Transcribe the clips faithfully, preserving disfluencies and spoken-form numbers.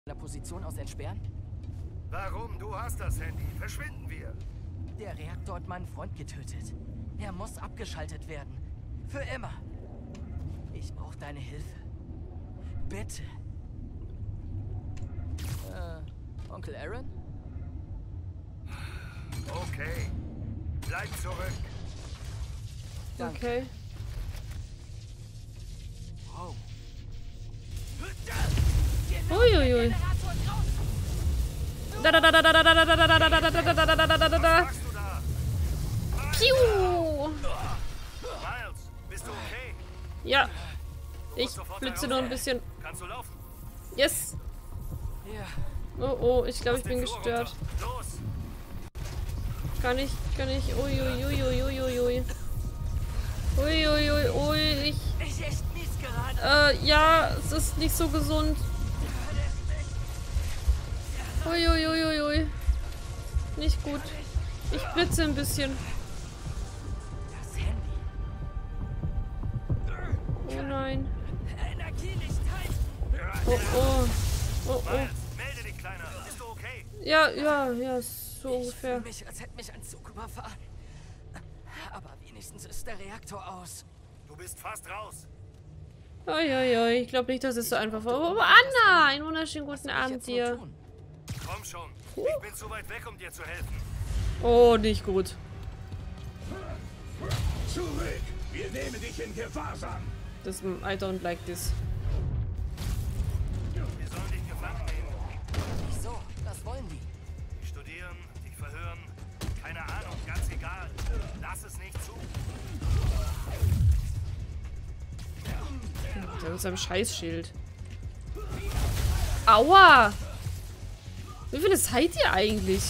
der Position aus entsperren? Warum? Du hast das Handy. Verschwinden wir. Der Reaktor hat meinen Freund getötet. Er muss abgeschaltet werden. Für immer. Ich brauche deine Hilfe. Bitte. Äh, Onkel Aaron? Okay. Bleib zurück. Danke. Okay. Wow. Uiuiui. Da da da da da da da da da da da da da da da da da da da. Was du da? Piu. Miles, bist du okay? Ja. Ich blitze nur ein bisschen. Kannst du laufen? Yes. Ja. Oh oh, ich glaube, ich bin gestört. Los! Kann ich, kann ich. Uiuiuiuiuiui. Uiuiui, ui, ich. Ich echt mies gerade. Äh, ja, es ist nicht so gesund. Uiuiuiui. Nicht gut. Ich blitze ein bisschen. Das Handy. Oh nein. Energie nicht teilen. Oh oh. Oh oh. Miles, melde dich, Kleiner. Bist du okay? Ja, ja, ja, so Ich ungefähr. fühle mich, als hätte mich ein Zug überfahren. Aber wenigstens ist der Reaktor aus. Du bist fast raus. Uiuiui, ich glaube nicht, dass es so einfach war. Oh, Anna! Einen wunderschönen guten Was soll ich Abend jetzt nur dir. tun? Komm schon. Ich bin zu weit weg, um dir zu helfen. Oh, nicht gut. Zurück! Wir nehmen dich in Gewahrsam! Das, I don't like this. Wir sollen dich gefangen nehmen. Wieso? Was wollen die? Dich studieren, dich verhören. Keine Ahnung, ganz egal. Lass es nicht zu. Der mit seinem Scheißschild. Aua! Wie viele seid ihr eigentlich?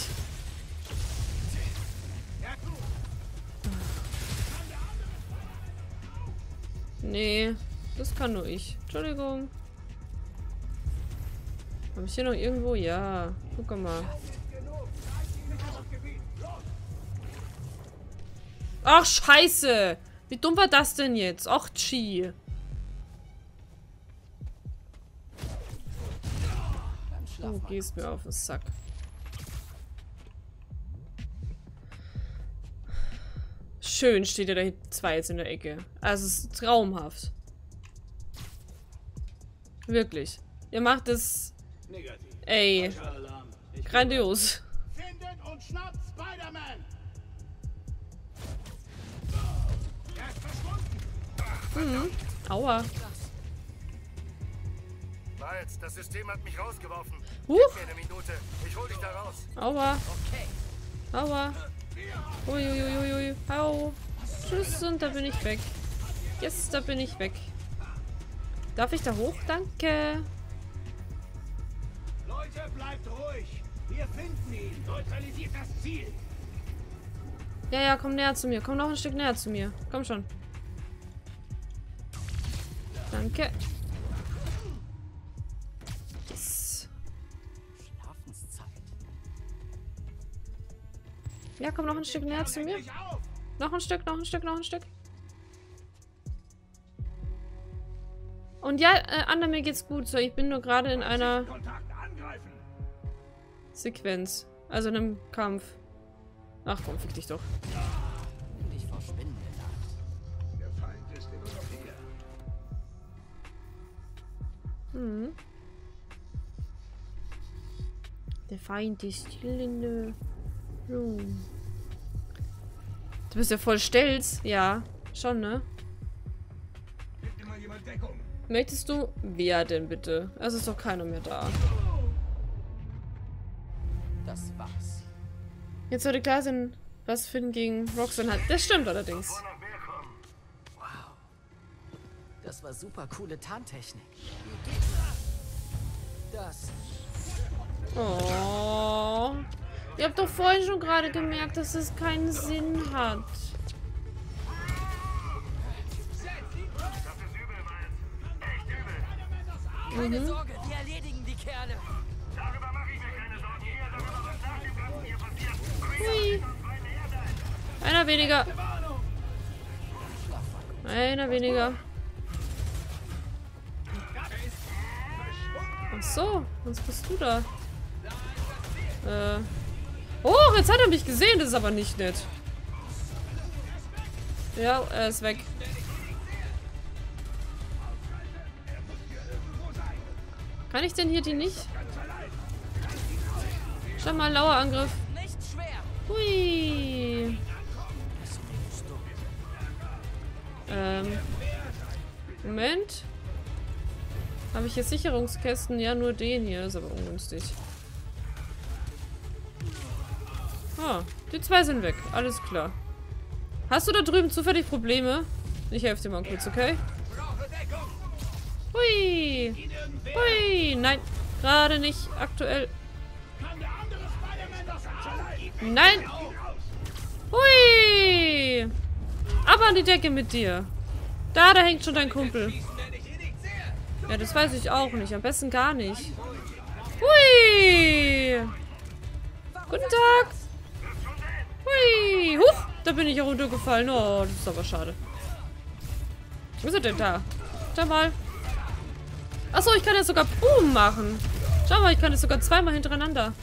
Nee, das kann nur ich. Entschuldigung. Habe ich hier noch irgendwo? Ja. Guck mal. Ach, scheiße! Wie dumm war das denn jetzt? Ach, Chi. Du gehst mir auf den Sack. Schön steht ja da zwei jetzt in der Ecke. Also es ist traumhaft. Wirklich. Ihr macht es. Ey. Grandios. Findet und schnappt Spider-Man! Er ist verschwunden! Mhm. Aua. Miles, das System hat mich rausgeworfen. Huch. Gib mir eine Minute. Ich hol dich da raus. Aua. Okay. Aua. Uiuiuiui. Au. Tschüss und da bin ich weg. Yes, da bin ich weg. Darf ich da hoch? Danke. Leute, bleibt ruhig! Wir finden ihn! Neutralisiert das Ziel! Ja, ja, komm näher zu mir. Komm noch ein Stück näher zu mir. Komm schon. Danke. Yes. Schlafenszeit. Ja, komm noch ein Stück näher zu mir. Noch ein Stück, noch ein Stück, noch ein Stück. Und ja, äh, Anna, mir geht's gut. So, ich bin nur gerade in einer Sequenz. Also in einem Kampf. Ach komm, fick dich doch. Dich vor Spinnen bedacht. Der Feind ist immer noch hier. Mhm. Der Feind ist still in der Room. Du bist ja voll stolz. Ja, schon, ne? Gibt immer jemand Deckung? Möchtest du... Wer denn bitte? Es ist doch keiner mehr da. Das war's. Jetzt sollte klar sein, was Finn gegen Roxanne hat. Das stimmt allerdings. Wow. Das war super coole Tarntechnik. Das. Oh. Ihr habt doch vorhin schon gerade gemerkt, dass es keinen Sinn hat. Keine Mhm. Sorge, wir erledigen die Kerle. Darüber mache ich mir keine Sorgen. Hier, darüber, was nach dem Ganzen hier passiert. Hui. Einer weniger. Einer weniger. Ach so, was bist du da? Äh. Oh, jetzt hat er mich gesehen, das ist aber nicht nett. Ja, er ist weg. Kann ich denn hier die nicht? Schau mal, Lauerangriff. Nicht schwer. Hui. Ähm. Moment. Habe ich jetzt Sicherungskästen? Ja, nur den hier. Ist aber ungünstig. Ah, die zwei sind weg. Alles klar. Hast du da drüben zufällig Probleme? Ich helfe dir mal kurz, okay? Hui. Hui. Nein, gerade nicht. Aktuell. Nein. Hui. Aber an die Decke mit dir. Da, da hängt schon dein Kumpel. Ja, das weiß ich auch nicht. Am besten gar nicht. Hui. Guten Tag. Hui. Huch. Da bin ich auch runtergefallen. Oh, das ist aber schade. Wo ist er denn da? Schau mal. Achso, ich kann jetzt sogar Boom machen. Schau mal, ich kann jetzt sogar zweimal hintereinander.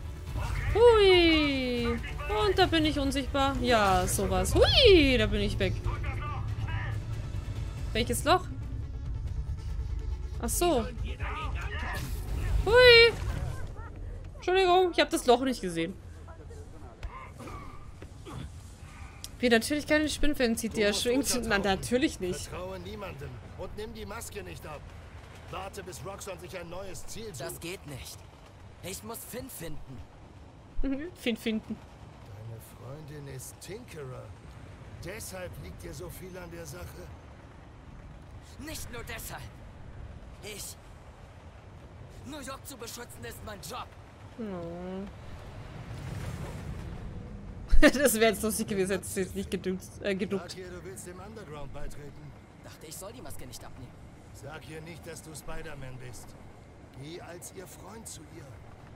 Hui. Und da bin ich unsichtbar. Ja, sowas. Hui, da bin ich weg. Welches Loch? Ach so. Hui. Entschuldigung, ich habe das Loch nicht gesehen. Wie, natürlich keine Spinnfäden zieht, die er schwingt. Na, natürlich nicht. Vertraue niemandem und nimm die Maske nicht ab. Warte, bis Roxxon sich ein neues Ziel sucht. Das geht nicht. Ich muss Finn finden. Finn finden. Deine Freundin ist Tinkerer. Deshalb liegt dir so viel an der Sache. Nicht nur deshalb. Ich... New York zu beschützen ist mein Job. Oh. Das wäre jetzt lustig gewesen, hättest du jetzt nicht geduckt. Äh, geduckt. Sag ihr, du willst dem Underground beitreten. Dachte, ich soll die Maske nicht abnehmen. Sag ihr nicht, dass du Spider-Man bist. Geh als ihr Freund zu ihr.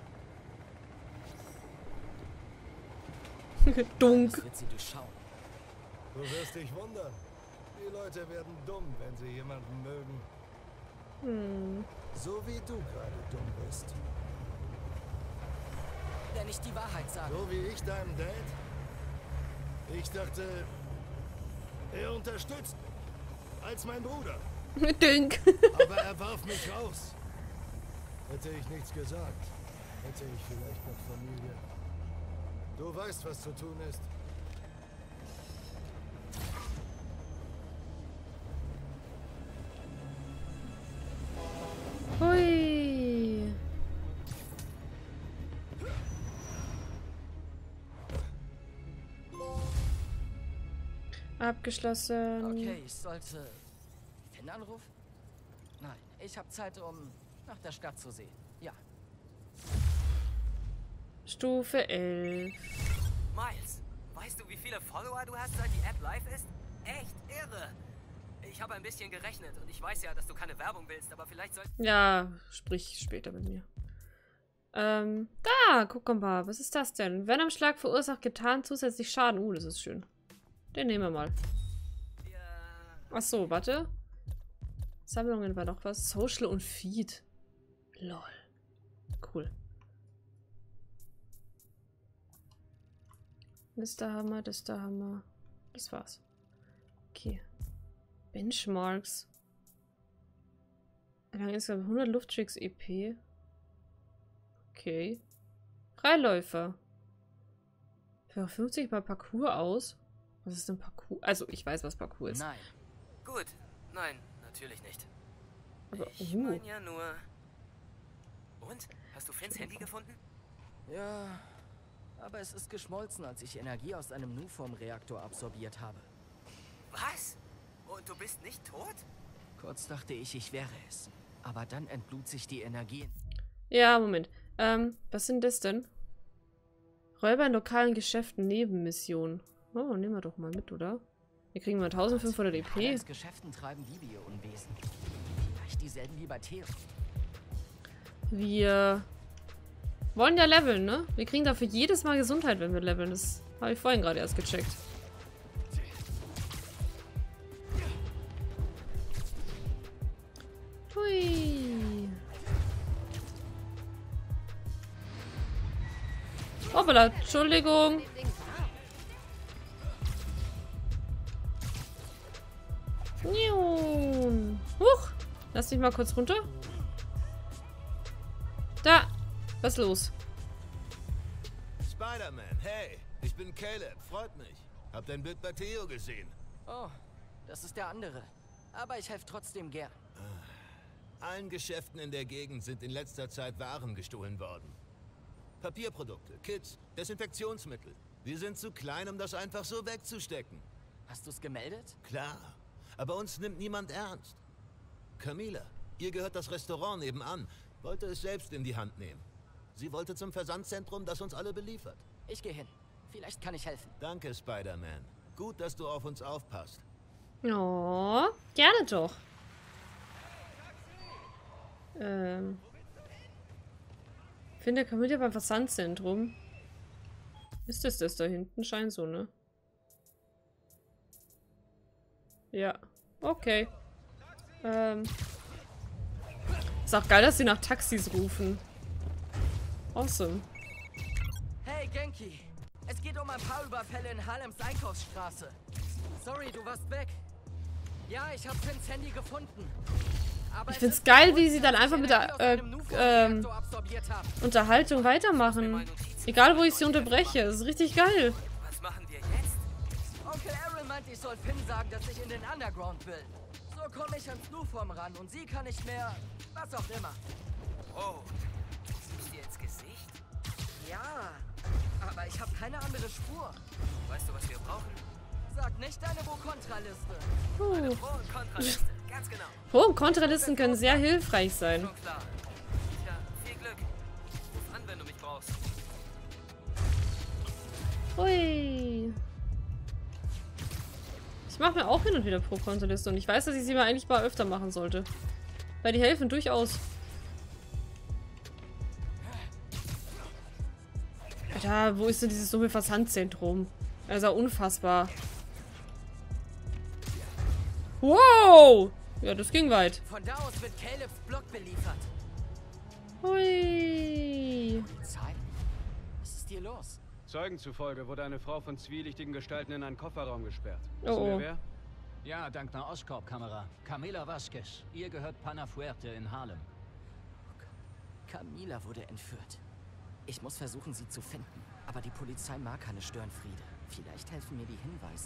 Dunk. Das wird sie durchschauen. Du wirst dich wundern. Die Leute werden dumm, wenn sie jemanden mögen. Hm. So wie du gerade dumm bist. Wenn ich die Wahrheit sage. So wie ich deinem Dad? Ich dachte, er unterstützt mich. Als mein Bruder. Dunk. Aber er warf mich raus. Hätte ich nichts gesagt, hätte ich vielleicht noch Familie. Du weißt, was zu tun ist. Hui. Abgeschlossen. Okay, ich sollte... Finn anrufen? Nein, ich habe Zeit, um nach der Stadt zu sehen. Ja. Stufe elf. Miles, weißt du, wie viele Follower du hast, seit die App live ist? Echt irre. Ich habe ein bisschen gerechnet und ich weiß ja, dass du keine Werbung willst, aber vielleicht soll... Ja, sprich später mit mir. Ähm, da, guck mal, was ist das denn? Venomschlag verursacht getan zusätzlich Schaden. Uh, das ist schön. Den nehmen wir mal. Ja. Ach so, warte. Sammlungen war noch was. Social und Feed. Lol. Cool. Das da haben wir, das da haben wir. Das war's. Okay. Benchmarks. Erlangen insgesamt hundert Lufttricks E P. Okay. Freiläufer. Für fünfzig mal Parcours aus. Was ist denn Parcours? Also, ich weiß, was Parcours ist. Nein. Gut, nein, natürlich nicht. Aber, Ich uh. meine ja nur... Und? Hast du Finns Handy gefunden? Ja, aber es ist geschmolzen, als ich Energie aus einem Nuform-Reaktor absorbiert habe. Was? Und du bist nicht tot? Kurz dachte ich, ich wäre es. Aber dann entlud sich die Energie. Ja, Moment. Ähm, was sind das denn? Räuber in lokalen Geschäften, Nebenmission. Oh, nehmen wir doch mal mit, oder? Wir kriegen mal eintausendfünfhundert E P. Als Geschäften treiben die wir Unwesen. Vielleicht dieselben wie bei Theo. Wir wollen ja leveln, ne? Wir kriegen dafür jedes Mal Gesundheit, wenn wir leveln. Das habe ich vorhin gerade erst gecheckt. Hui. Hoppala, Entschuldigung. Huch. Lass dich mal kurz runter. Da. Was ist los? Spider-Man, hey, ich bin Caleb, freut mich. Hab dein Bild bei Theo gesehen. Oh, das ist der andere. Aber ich helfe trotzdem gern. Allen Geschäften in der Gegend sind in letzter Zeit Waren gestohlen worden. Papierprodukte, Kits, Desinfektionsmittel. Wir sind zu klein, um das einfach so wegzustecken. Hast du's gemeldet? Klar, aber uns nimmt niemand ernst. Camila, ihr gehört das Restaurant nebenan, wollte es selbst in die Hand nehmen. Sie wollte zum Versandzentrum, das uns alle beliefert. Ich gehe hin. Vielleicht kann ich helfen. Danke, Spider-Man. Gut, dass du auf uns aufpasst. Oh, gerne doch. Ähm. Finde Camilla beim Versandzentrum. Ist das das da hinten? Scheint so, ne? Ja. Okay. Ähm. Ist auch geil, dass sie nach Taxis rufen. Awesome. Hey, Genki. Es geht um ein paar Überfälle in Harlems Einkaufsstraße. Sorry, du warst weg. Ja, ich habe Finns Handy gefunden. Aber Ich find's geil, wie sie dann einfach mit der äh, ähm, Unterhaltung weitermachen. Egal, wo ich sie unterbreche. Das ist richtig geil. Was machen wir jetzt? Onkel Aaron meint, ich soll Finn sagen, dass ich in den Underground will. So komme ich ans Nuform ran und sie kann nicht mehr... was auch immer. Oh, siehst du dir ins Gesicht? Ja, aber ich habe keine andere Spur. Weißt du, was wir brauchen? Sag nicht deine Wo-Kontra-Liste. Puh. Pro- und Kontraliste, ganz genau. Pro- und Kontralisten können sehr hilfreich sein. Schon klar. Tja, viel Glück. Ruf an, wenn du mich brauchst. Hui. Ich mache mir auch hin und wieder Pro-Kontraliste und ich weiß, dass ich sie mal eigentlich mal öfter machen sollte. Weil die helfen durchaus. Alter, wo ist denn dieses dumme Versandzentrum? Also unfassbar. Wow! Ja, das ging weit. Von da aus wird Calebs Block beliefert. Hui. Polizei? Was ist hier los? Zeugen zufolge wurde eine Frau von zwielichtigen Gestalten in einen Kofferraum gesperrt. Oh, Wissen wir oh. wer? Ja, dank einer Oscorp-Kamera. Camila Vasquez. Ihr gehört Pana Fuerte in Harlem. Camila wurde entführt. Ich muss versuchen, sie zu finden. Aber die Polizei mag keine Störenfriede. Vielleicht helfen mir die Hinweise.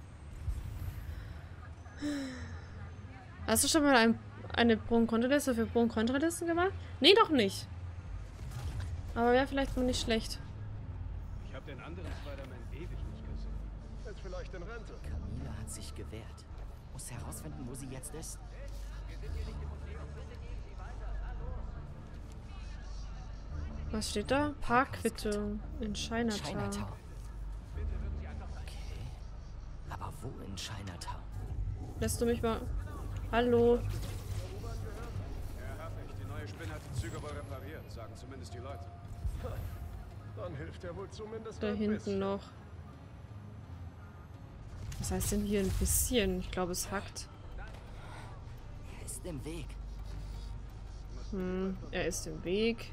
Hast du schon mal ein, eine Pro- und Kontraliste für Pro- und Kontralisten gemacht? Nee, noch nicht. Aber wäre vielleicht mal nicht schlecht. Ich habe den anderen Spider-Man ewig nicht gesehen. Jetzt vielleicht in Rente. Camila hat sich gewehrt. Muss herausfinden, wo sie jetzt ist. Was steht da? Parkquittung in Chinatown. Chinatown. Okay. Aber wo in Chinatown? Lässt du mich mal... Hallo? Er hat nicht. Die neue Spinne hat die Züge wohl repariert, sagen zumindest die Leute. Dann hilft er wohl zumindest Da ein hinten bisschen. noch. Was heißt denn hier ein bisschen? Ich glaube, es hackt. Er ist im Weg. Hm, er ist im Weg.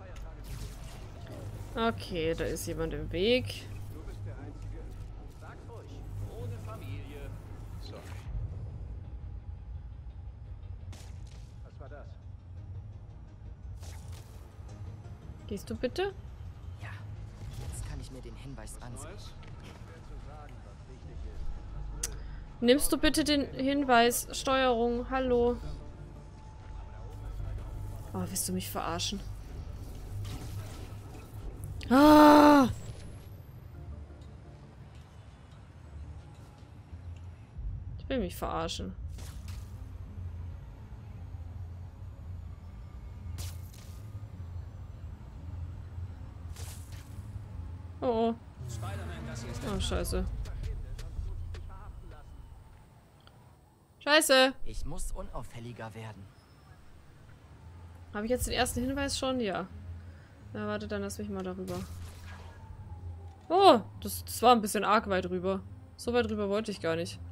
Okay, da ist jemand im Weg. Du bist der Einzige. Sag ruhig. Ohne Familie. Sorry. Was war das? Gehst du bitte? Ja. Jetzt kann ich mir den Hinweis ansehen. Neues? Nimmst du bitte den Hinweis? Steuerung, hallo. Oh, willst du mich verarschen? Ah! Ich will mich verarschen. Oh, oh. Spider-Man, das hier ist Oh, scheiße. Scheiße. Ich muss unauffälliger werden. Habe ich jetzt den ersten Hinweis schon? Ja. Na, warte, dann lass mich mal darüber. Oh, das, das war ein bisschen arg weit rüber. So weit rüber wollte ich gar nicht.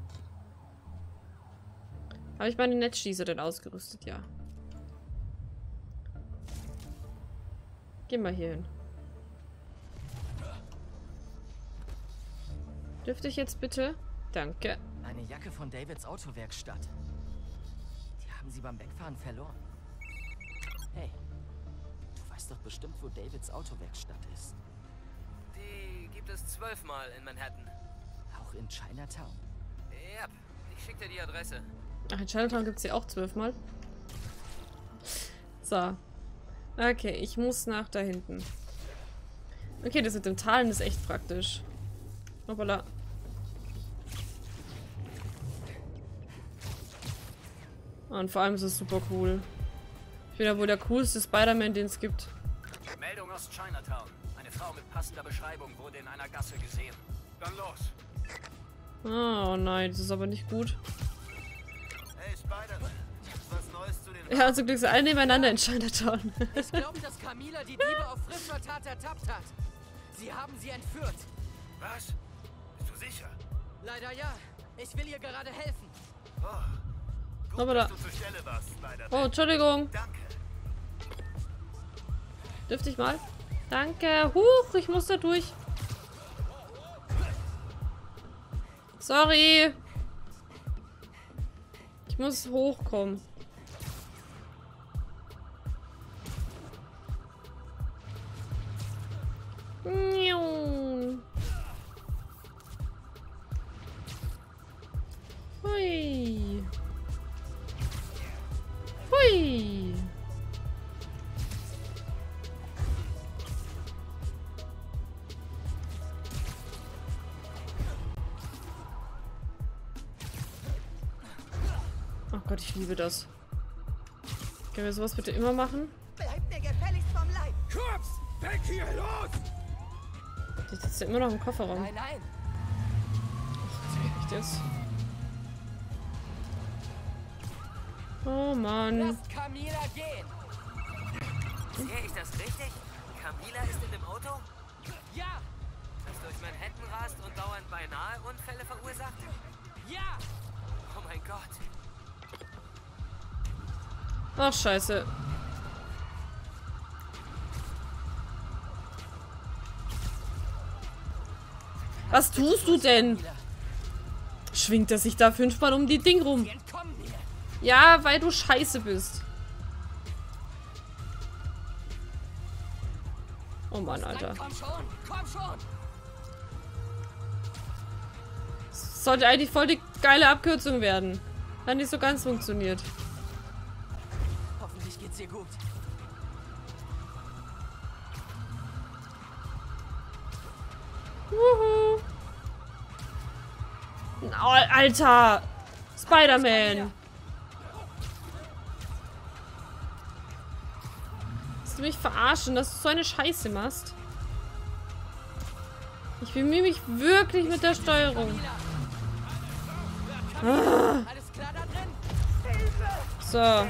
Habe ich meine Netzschießer denn ausgerüstet? Ja. Geh mal hier hin. Dürfte ich jetzt bitte? Danke. Eine Jacke von Davids Autowerkstatt. Die haben sie beim Wegfahren verloren. Hey, du weißt doch bestimmt, wo Davids Autowerkstatt ist. Die gibt es zwölfmal in Manhattan. Auch in Chinatown. Ja, ich schick dir die Adresse. Ach, in Chinatown gibt es sie auch zwölfmal. So. Okay, ich muss nach da hinten. Okay, das mit dem Talen ist echt praktisch. Hoppala. Und vor allem ist es super cool. Ich bin ja wohl der coolste Spider-Man, den es gibt. Meldung aus Chinatown. Eine Frau mit passender Beschreibung wurde in einer Gasse gesehen. Dann los. Oh nein, das ist aber nicht gut. Hey, Spider-Man. Was Neues zu den... Ja, zum Glück sind alle nebeneinander in Chinatown. Ich glaube, dass Camila die Diebe auf frischer Tat ertappt hat. Sie haben sie entführt. Was? Bist du sicher? Leider ja. Ich will ihr gerade helfen. Oh. Gut, Hoppala. dass du zur Stelle warst, Spider-Man. Oh, Entschuldigung. Danke. Dürfte ich mal? Danke. Huch, ich muss da durch. Sorry. Ich muss hochkommen. Hui. Hui. Oh Gott, ich liebe das. Können wir sowas bitte immer machen? Bleibt mir gefälligst vom Leib! Kurz! Weg hier, los! Die sitzt ja immer noch im Kofferraum. Nein, nein. Echt jetzt? Oh Mann. Lasst Camila gehen. Sehe ich das richtig? Camila ist in dem Auto? Ja, Das durch Manhattan rast und dauernd beinahe Unfälle verursacht? ja. Oh mein Gott. Ach, scheiße. Was tust du denn? Schwingt er sich da fünfmal um die Ding rum? Sie entkommen mir. Ja, weil du scheiße bist. Oh Mann, Alter. Nein, komm schon, komm schon. Das sollte eigentlich voll die geile Abkürzung werden. Hat nicht so ganz funktioniert. Hoffentlich geht's ihr gut. Wuhu. Oh, Alter! Spider-Man! Willst du mich verarschen, dass du so eine Scheiße machst? Ich bemühe mich wirklich mit der Steuerung. Ah. Alles klar da drin? So.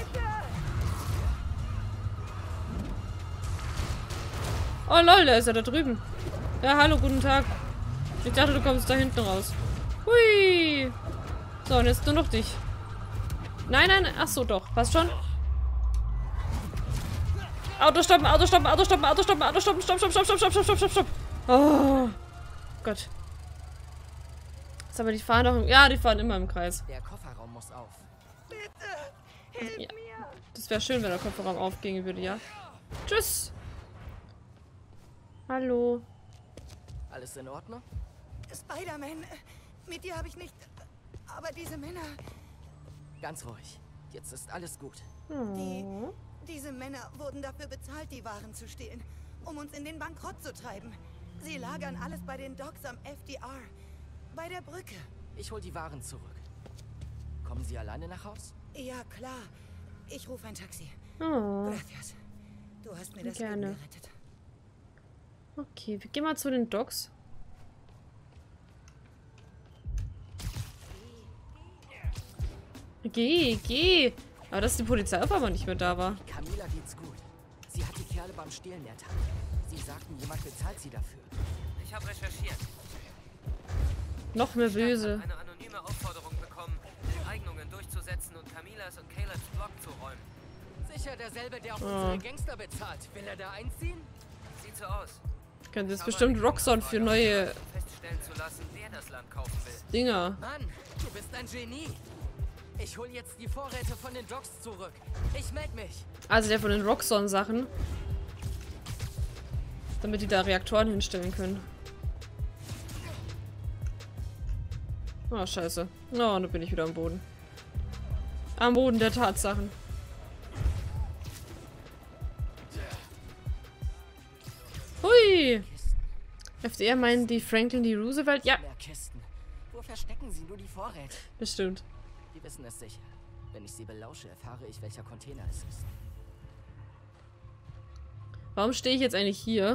Oh lol, da ist er da drüben. Ja, hallo, guten Tag. Ich dachte, du kommst da hinten raus. Hui. So, und jetzt nur noch dich. Nein, nein, ach so, doch. Passt schon. Auto stoppen, Auto stoppen, Auto stoppen, Auto stoppen, Auto stoppen, stopp, stopp, stopp, stopp, stopp, stopp, stopp, stopp, stopp. Oh Gott. Jetzt aber die fahren doch im, ja, die fahren immer im Kreis. Der Kofferraum muss auf. Ja. Das wäre schön, wenn der Kofferraum aufgehen würde, ja. Tschüss. Hallo. Alles in Ordnung? Spider-Man, mit dir habe ich nicht... Aber diese Männer... Ganz ruhig. Jetzt ist alles gut. Die, Oh. diese Männer wurden dafür bezahlt, die Waren zu stehlen, um uns in den Bankrott zu treiben. Sie lagern alles bei den Docks am F D R. Bei der Brücke. Ich hol die Waren zurück. Kommen Sie alleine nach Haus? Ja, klar. Ich rufe ein Taxi. Oh. Gracias. Du hast mir das Gerne. Leben gerettet. Okay, wir gehen mal zu den Docks. Geh, geh. Aber dass die Polizei auf einmal nicht mehr da war. Camila geht's gut. Sie hat die Kerle beim Stehlen ertappt. Sie sagten, jemand bezahlt sie dafür. Ich habe recherchiert. Noch mehr Die Stadt böse. hat eine anonyme Aufforderung bekommen, Eignungen durchzusetzen und Camilas und Calebs Block zu räumen. Sicher derselbe, der auch Oh. unsere Gangster bezahlt. Will er da einziehen? Sieht so aus. Könnte jetzt Aber bestimmt die Roxxon für neue feststellen zu lassen, wer Netherland kaufen will. Dinger. Mann, du bist ein Genie. Ich hol jetzt die Vorräte von den Docks zurück. Ich meld mich. Also der von den Roxxon-Sachen. Damit die da Reaktoren hinstellen können. Oh, scheiße. Oh, da bin ich wieder am Boden. Am Boden der Tatsachen. Hui! F D R meinen die Franklin D. Roosevelt? Ja, Mehr Kisten. Wo verstecken sie nur die Vorräte? bestimmt. Die wissen es sicher. Wenn ich sie belausche, erfahre ich, welcher Container es ist. Warum stehe ich jetzt eigentlich hier?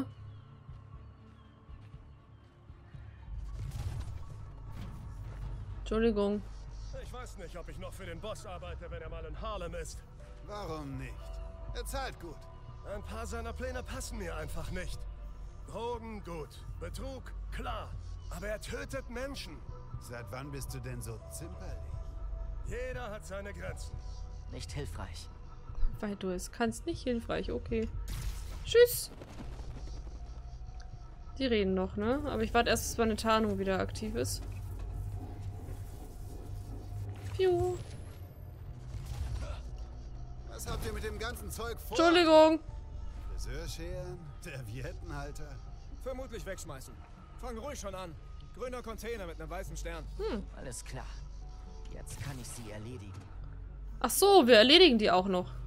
Entschuldigung. Ich weiß nicht, ob ich noch für den Boss arbeite, wenn er mal in Harlem ist. Warum nicht? Er zahlt gut. Ein paar seiner Pläne passen mir einfach nicht. Drogen, gut. Betrug, klar. Aber er tötet Menschen. Seit wann bist du denn so zimperlich? Jeder hat seine Grenzen. Nicht hilfreich. Weil du es kannst, nicht hilfreich. Okay. Tschüss. Die reden noch, ne? Aber ich warte erst, bis meine Tarnung wieder aktiv ist. Piu. Was habt ihr mit dem ganzen Zeug vor? Entschuldigung. Friseurscheren? Serviettenhalter? Vermutlich wegschmeißen. Fang ruhig schon an. Grüner Container mit einem weißen Stern. Hm. Alles klar. Jetzt kann ich sie erledigen. Ach so, wir erledigen die auch noch.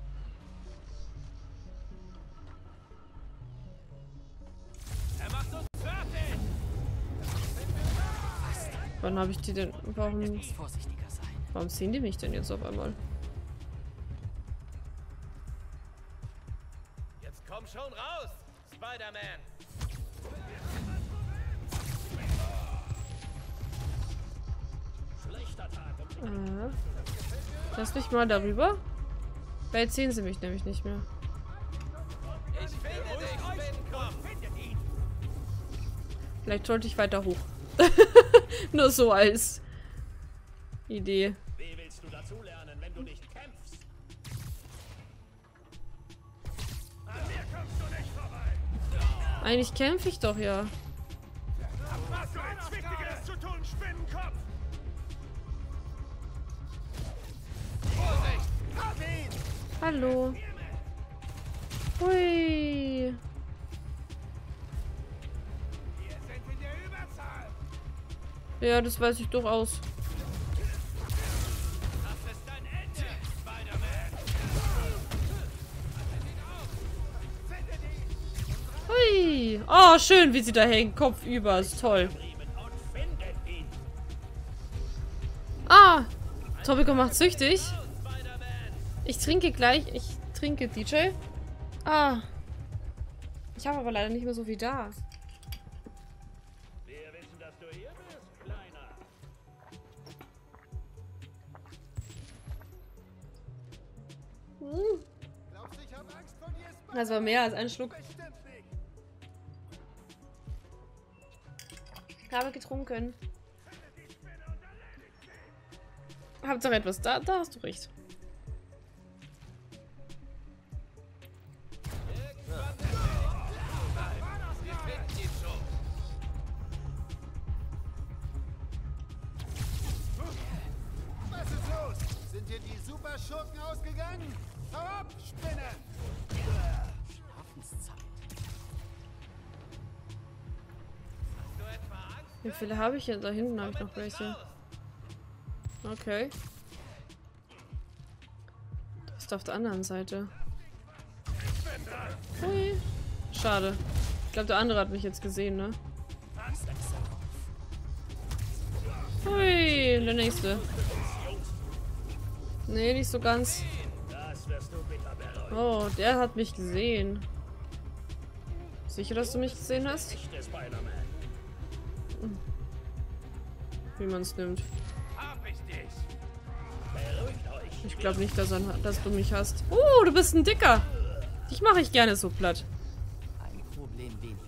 Er macht uns fertig! Wann habe ich die denn? Warum, Ich muss vorsichtiger sein. warum ziehen die mich denn jetzt auf einmal? Jetzt komm schon raus, Spider-Man! Äh, lass mich mal darüber. Weil jetzt sehen sie mich nämlich nicht mehr. Ich finde dich, Spinnenkopf! Vielleicht sollte ich weiter hoch. Nur so als Idee. Wie willst du dazulernen, wenn du nicht kämpfst? An mir kommst du nicht vorbei! Eigentlich kämpfe ich doch ja. Hast du nichts Wichtigeres zu tun, Spinnenkopf? Vorsicht! Hab ihn! Hallo. Hui. Wir sind in der Überzahl! Ja, das weiß ich durchaus. Das ist dein Ende, Spider-Man! Hui. Oh, schön, wie sie da hängen. Kopfüber. Ist toll. Ah. Topico macht süchtig. Ich trinke gleich. Ich trinke, D J. Ah. Ich habe aber leider nicht mehr so viel da. Wir wissen, dass du hier bist, Kleiner. Glaubst du, ich hab Angst vor dir, Spider-Man? Das war mehr als ein Schluck. Bestimmt nicht. Ich habe getrunken. Hauptsache etwas da. Da hast du recht. Was ist los? Sind dir die Superschurken ausgegangen? Hau ab, Spinne! Schlafenszeit. Wie viele habe ich denn? Da hinten habe ich noch welche. Okay. Das ist auf der anderen Seite. Hui. Schade. Ich glaube, der andere hat mich jetzt gesehen, ne? Hui, der nächste. Nee, nicht so ganz. Oh, der hat mich gesehen. Sicher, dass du mich gesehen hast? Hm. Wie man es nimmt. Ich glaube nicht, dass, er, dass du mich hast. Oh, du bist ein Dicker. Dich mache ich gerne so platt. Ein Problem weniger.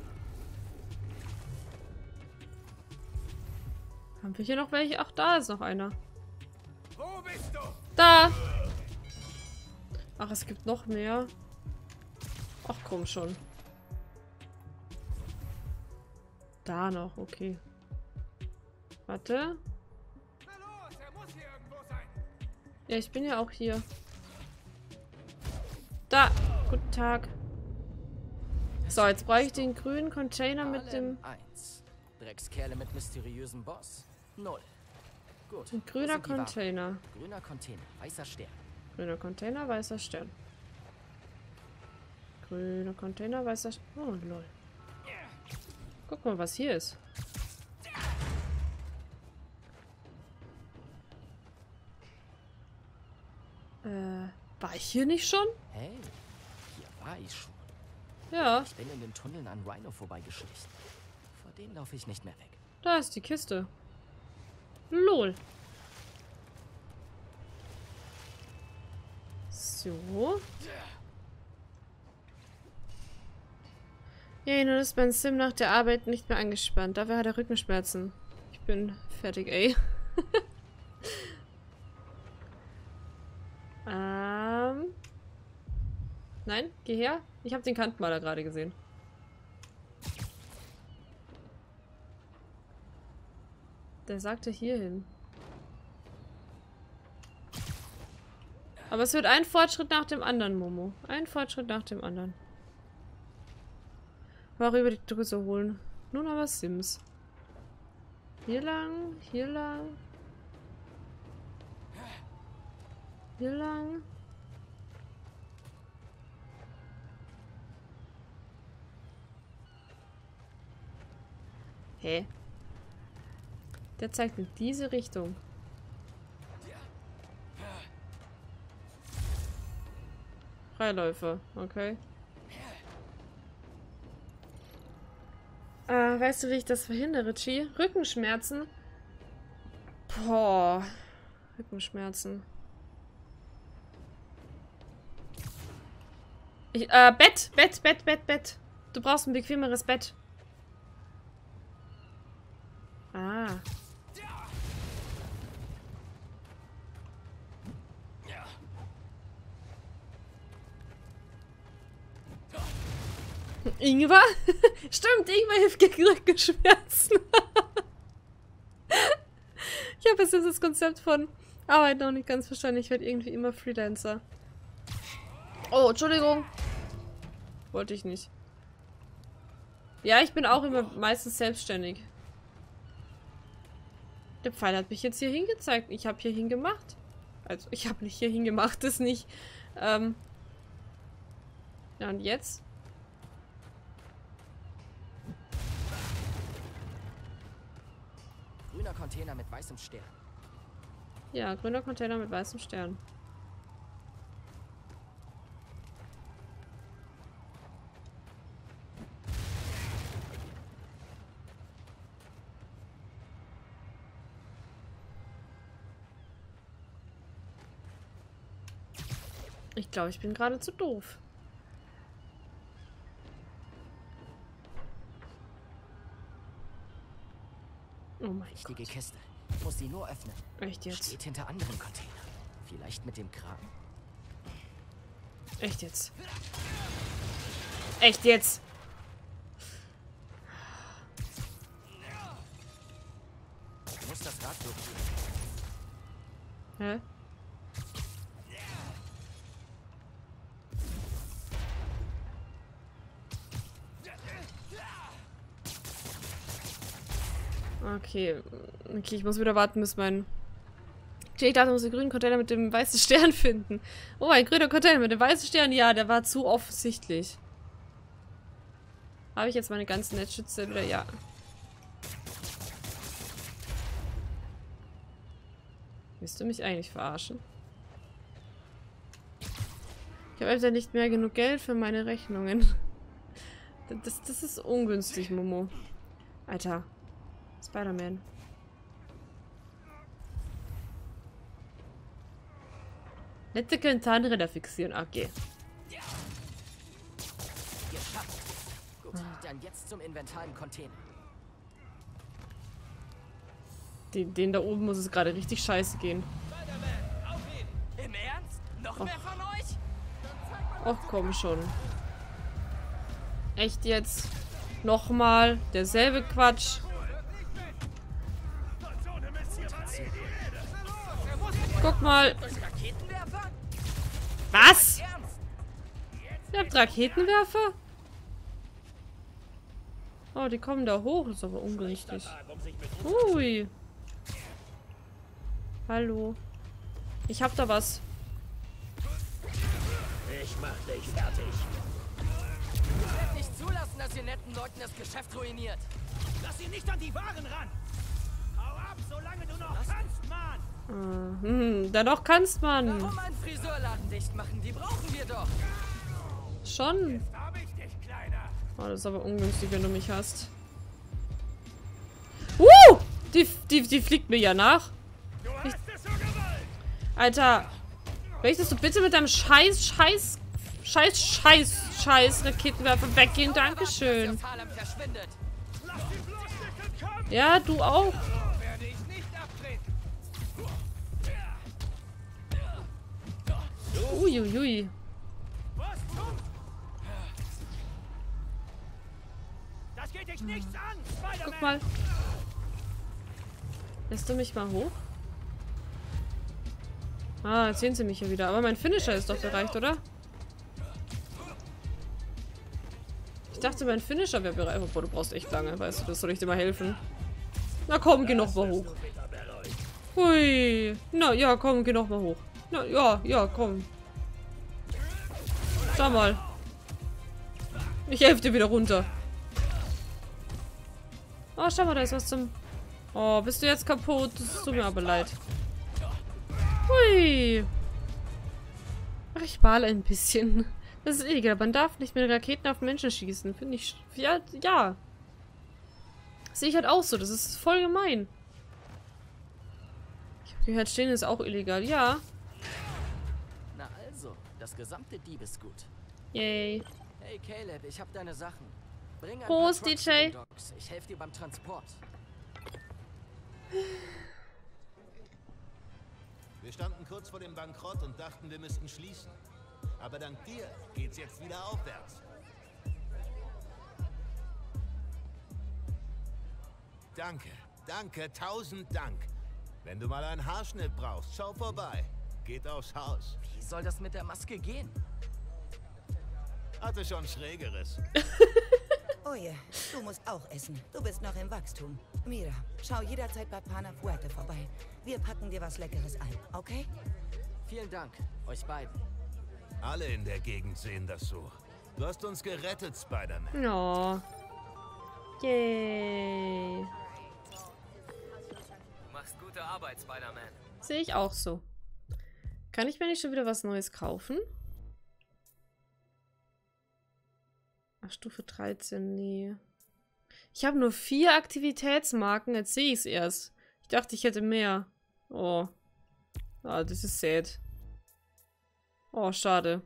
Haben wir hier noch welche? Ach, da ist noch einer. Wo bist du? Da! Ach, es gibt noch mehr. Ach, komm schon. Da noch, okay. Warte. Ja, ich bin ja auch hier. Da. Guten Tag. So, jetzt brauche ich den grünen Container mit dem... eins. Dreckskerle mit mysteriösem Boss. null. Gut. Ein grüner Container. Grüner Container, weißer Stern. Grüner Container, weißer Stern. Grüner Container, weißer Stern. Oh, lol. Guck mal, was hier ist. Äh, war ich hier nicht schon? Hey, hier war ich schon. Ja. Ich bin in den Tunneln an Rhino vorbeigeschlichen. Vor denen laufe ich nicht mehr weg. Da ist die Kiste. Lol. So. Ja, nun ist mein Sim nach der Arbeit nicht mehr angespannt. Dafür hat er Rückenschmerzen. Ich bin fertig, ey. ähm. Nein, geh her. Ich habe den Kantenmaler gerade gesehen. Der sagte hierhin. Aber es wird ein Fortschritt nach dem anderen, Momo. Ein Fortschritt nach dem anderen. War über die Drüse holen. Nun aber Sims. Hier lang, hier lang. Hier lang. Hä? Der zeigt in diese Richtung. Freiläufer, okay. Äh, weißt du, wie ich das verhindere, Chi? Rückenschmerzen? Boah. Rückenschmerzen. Ich, äh, Bett, Bett, Bett, Bett, Bett. Du brauchst ein bequemeres Bett. Ah. Ingwer? Stimmt, Ingwer hilft gegen Rückenschmerzen. Ich habe jetzt das Konzept von Arbeit noch nicht ganz verstanden. Ich werde irgendwie immer Freelancer. Oh, Entschuldigung. Wollte ich nicht. Ja, ich bin auch immer meistens selbstständig. Der Pfeil hat mich jetzt hier hingezeigt. Ich habe hier hingemacht. Also, ich habe nicht hier hingemacht, das nicht. Ähm ja, und jetzt? Grüner Container mit weißem Stern. Ja, grüner Container mit weißem Stern. Ich glaube, ich bin gerade zu doof. Oh mein Richtige Gott. Kiste. Ich muss die nur öffnen. Echt jetzt? Steht hinter anderen Containern. Vielleicht mit dem Kragen. Echt jetzt? Echt jetzt? Du musst das Rad blockieren. Hä? Okay. Okay, ich muss wieder warten, bis mein... Okay, ich dachte, ich muss den grünen Container mit dem weißen Stern finden. Oh, ein grüner Container mit dem weißen Stern. Ja, der war zu offensichtlich. Habe ich jetzt meine ganzen Netzschütze wieder? Ja. Willst du mich eigentlich verarschen? Ich habe einfach nicht mehr genug Geld für meine Rechnungen. Das, das ist ungünstig, Momo. Alter. Spider-Man. Letzte können Zahnräder fixieren. Okay. Geschafft. Gut, dann jetzt zum Inventar im Container. Den, den da oben muss es gerade richtig scheiße gehen. Spider-Man, auf ihn! Im Ernst? Noch Och. mehr von euch? Och, komm schon. Echt jetzt? Nochmal? Derselbe Quatsch. Guck mal. Raketenwerfer? Was? Ernst? Ihr habt Raketenwerfer? Oh, die kommen da hoch. Das ist aber ungünstig. Ui. Hallo. Ich hab da was. Ich mach dich fertig. Ich werde nicht zulassen, dass ihr netten Leuten das Geschäft ruiniert. Lass ihn nicht an die Waren ran. Hau ab, solange du noch kannst, Mann. Ah, hm, da noch kannst man. Warum einen Friseurladen dicht machen? Die brauchen wir doch. Schon. Hab ich dich, Kleiner. Oh, das ist aber ungünstig, wenn du mich hast. Uh! Die, die, die fliegt mir ja nach. Du hast es so gewollt. Alter. Möchtest du bitte mit deinem scheiß, scheiß, scheiß, scheiß, scheiß Raketenwerfer weggehen? Dankeschön. Harlem verschwindet. Lass sie bloß nicht entkommen. Ja, du auch. Werde ich nicht abtreten. Uiuiui. Was zum? Das geht dich nichts an, Spider-Man. Guck mal. Lässt du mich mal hoch? Ah, jetzt sehen sie mich ja wieder. Aber mein Finisher ist doch bereicht, oder? Ich dachte, mein Finisher wäre bereit. Obwohl, du brauchst echt lange, weißt du. Das soll ich dir mal helfen. Na komm, geh noch mal hoch. Hui. Na ja, komm, geh noch mal hoch. Na ja, ja, komm. Schau mal. Ich helfe dir wieder runter. Oh, schau mal, da ist was zum... Oh, bist du jetzt kaputt? Das tut mir aber leid. Hui. Ach, ich bale ein bisschen. Das ist illegal. Man darf nicht mit Raketen auf Menschen schießen. Finde ich... Ja, ja. Sehe ich halt auch so. Das ist voll gemein. Ich habe gehört, stehen ist auch illegal. Ja. Na also, das gesamte Diebesgut. Yay. Hey Caleb, ich hab deine Sachen. Bring ein Prost, paar Trucks D J. in die Docks. Ich helfe dir beim Transport. Wir standen kurz vor dem Bankrott und dachten, wir müssten schließen. Aber dank dir geht's jetzt wieder aufwärts. Danke, danke, tausend Dank. Wenn du mal einen Haarschnitt brauchst, schau vorbei. Geht aufs Haus. Wie soll das mit der Maske gehen? Hatte schon Schrägeres. Oje, du musst auch essen. Du bist noch im Wachstum. Mira, schau jederzeit bei Pana Fuerte vorbei. Wir packen dir was Leckeres ein, okay? Vielen Dank, euch beiden. Alle in der Gegend sehen das so. Du hast uns gerettet, Spider-Man. No. Yay. Du machst gute Arbeit, Spider-Man. Sehe ich auch so. Kann ich mir nicht schon wieder was Neues kaufen? Ach, Stufe dreizehn, nee. Ich habe nur vier Aktivitätsmarken, jetzt sehe ich es erst. Ich dachte, ich hätte mehr. Oh. Ah, das ist sad. Oh, schade.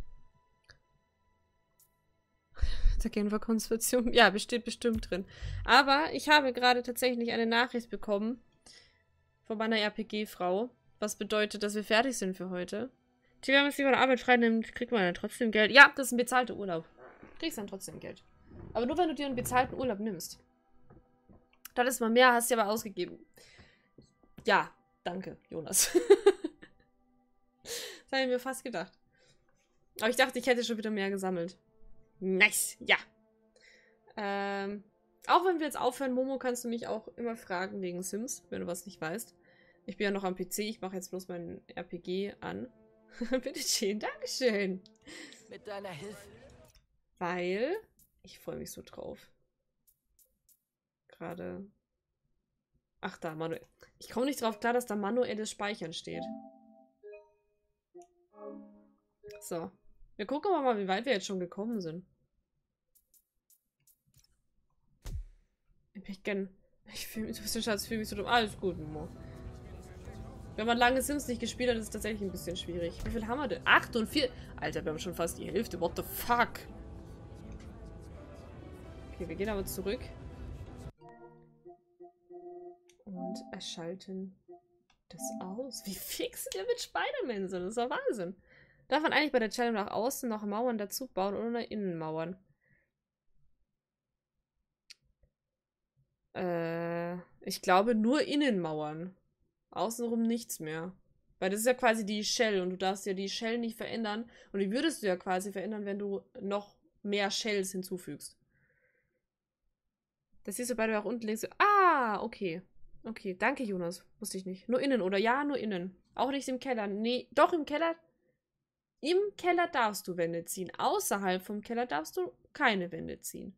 Der Genfer-Konstruktion. Ja, besteht bestimmt drin. Aber ich habe gerade tatsächlich eine Nachricht bekommen von meiner R P G-Frau. Was bedeutet, dass wir fertig sind für heute. Die, wenn man sich von der Arbeit frei nimmt, kriegt man dann trotzdem Geld. Ja, das ist ein bezahlter Urlaub. Kriegst dann trotzdem Geld. Aber nur, wenn du dir einen bezahlten Urlaub nimmst. Dann ist mal mehr, hast du aber ausgegeben. Ja, danke, Jonas. Das habe ich mir fast gedacht. Aber ich dachte, ich hätte schon wieder mehr gesammelt. Nice, ja. Ähm, auch wenn wir jetzt aufhören, Momo, kannst du mich auch immer fragen wegen Sims, wenn du was nicht weißt. Ich bin ja noch am P C, ich mache jetzt bloß meinen R P G an. Bitte schön, Dankeschön. Mit deiner Hilfe. Weil ich freue mich so drauf. Gerade. Ach, da, manuell. Ich komme nicht drauf klar, dass da manuelles Speichern steht. So. Wir gucken aber mal, wie weit wir jetzt schon gekommen sind. Ich bin gern. Ich fühle mich, du Schatz, fühle mich so dumm. Alles gut, Momo. Wenn man lange Sims nicht gespielt hat, ist es tatsächlich ein bisschen schwierig. Wie viel haben wir denn? acht und vier. Alter, wir haben schon fast die Hälfte. What the fuck? Okay, wir gehen aber zurück. Und erschalten das aus. Wie fix wir mit Spider-Man sind. Das ist doch Wahnsinn. Darf man eigentlich bei der Challenge nach außen noch Mauern dazu bauen oder nach Innenmauern? Äh, ich glaube nur Innenmauern. Außenrum nichts mehr. Weil das ist ja quasi die Shell und du darfst ja die Shell nicht verändern. Und die würdest du ja quasi verändern, wenn du noch mehr Shells hinzufügst. Das siehst du beide auch unten links. So, ah, okay. Okay, danke Jonas. Wusste ich nicht. Nur innen, oder? Ja, nur innen. Auch nicht im Keller. Nee, doch im Keller. Im Keller darfst du Wände ziehen. Außerhalb vom Keller darfst du keine Wände ziehen.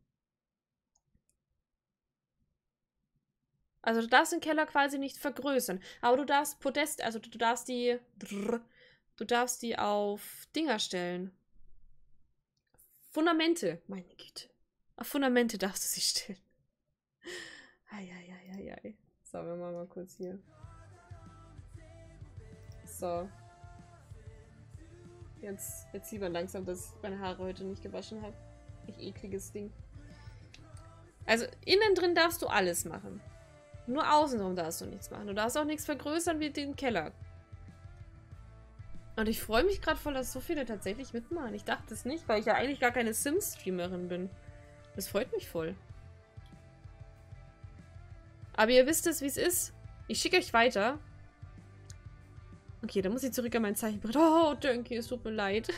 Also du darfst den Keller quasi nicht vergrößern. Aber du darfst Podest, also du darfst die, du darfst die auf Dinger stellen. Fundamente, meine Güte. Auf Fundamente darfst du sie stellen. Eieieiei. So, wir machen mal kurz hier. So. Jetzt, jetzt sieht man langsam, dass ich meine Haare heute nicht gewaschen habe. Echt ekliges Ding. Also innen drin darfst du alles machen. Nur außenrum darfst du nichts machen. Du darfst auch nichts vergrößern wie den Keller. Und ich freue mich gerade voll, dass so viele tatsächlich mitmachen. Ich dachte es nicht, weil ich ja eigentlich gar keine Sims-Streamerin bin. Das freut mich voll. Aber ihr wisst es, wie es ist. Ich schicke euch weiter. Okay, dann muss ich zurück an mein Zeichenbrett. Oh, Dönki, es tut mir leid.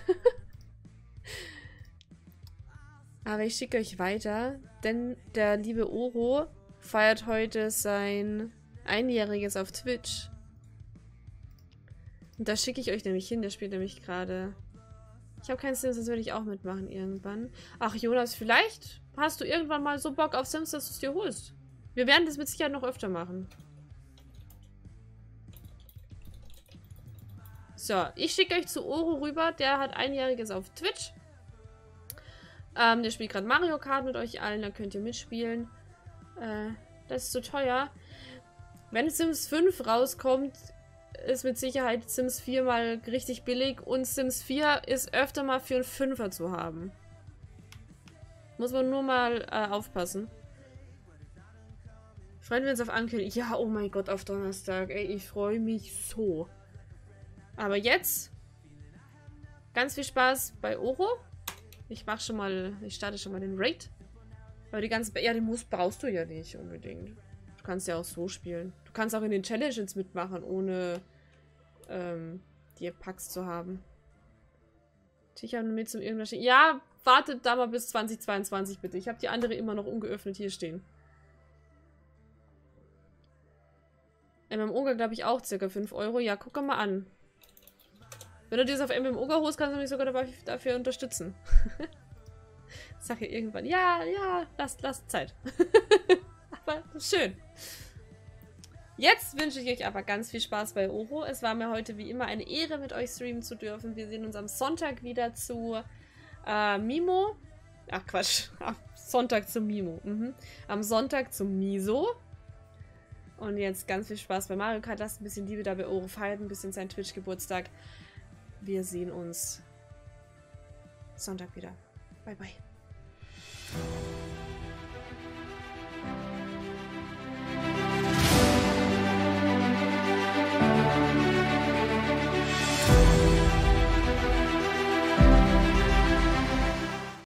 Aber ich schicke euch weiter, denn der liebe Oro feiert heute sein Einjähriges auf Twitch. Und da schicke ich euch nämlich hin, der spielt nämlich gerade. Ich habe keinen Sims, das würde ich auch mitmachen irgendwann. Ach Jonas, vielleicht hast du irgendwann mal so Bock auf Sims, dass du es dir holst. Wir werden das mit Sicherheit noch öfter machen. So, ich schicke euch zu Oro rüber, der hat Einjähriges auf Twitch. Ähm, der spielt gerade Mario Kart mit euch allen, da könnt ihr mitspielen. Äh, das ist so teuer. Wenn Sims fünf rauskommt, ist mit Sicherheit Sims vier mal richtig billig und Sims vier ist öfter mal für einen Fünfer zu haben. Muss man nur mal äh, aufpassen. Freuen wir uns auf Ankündigung. Ja, oh mein Gott, auf Donnerstag. Ey, ich freue mich so. Aber jetzt ganz viel Spaß bei Oro. Ich mach schon mal, ich starte schon mal den Raid. Aber die ganze, ja, den Muss brauchst du ja nicht unbedingt. Du kannst ja auch so spielen. Du kannst auch in den Challenges mitmachen, ohne ähm, die Packs zu haben. Ich habe mit zum irgendwas. Ja, wartet da mal bis zwanzig zweiundzwanzig bitte. Ich habe die andere immer noch ungeöffnet hier stehen. M M O glaube ich auch circa fünf Euro. Ja, guck mal an. Wenn du dir das auf M M O holst, kannst du mich sogar dabei, dafür unterstützen. Sag ja irgendwann, ja, ja, lasst, lasst Zeit. Aber schön. Jetzt wünsche ich euch aber ganz viel Spaß bei Oro. Es war mir heute wie immer eine Ehre, mit euch streamen zu dürfen. Wir sehen uns am Sonntag wieder zu äh, Mimo. Ach Quatsch, am Sonntag zu Mimo. Mhm. Am Sonntag zu Miso. Und jetzt ganz viel Spaß bei Mario Kart. Lasst ein bisschen Liebe da bei Oro feiern, ein bisschen sein Twitch-Geburtstag. Wir sehen uns Sonntag wieder. Bye, bye.